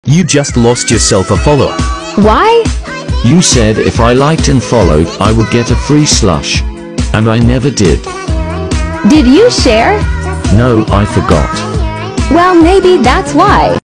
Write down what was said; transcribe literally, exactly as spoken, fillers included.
You just lost yourself a follower. Why? You said if I liked and followed, I would get a free slush. And I never did. Did you share? No, I forgot. Well, maybe that's why.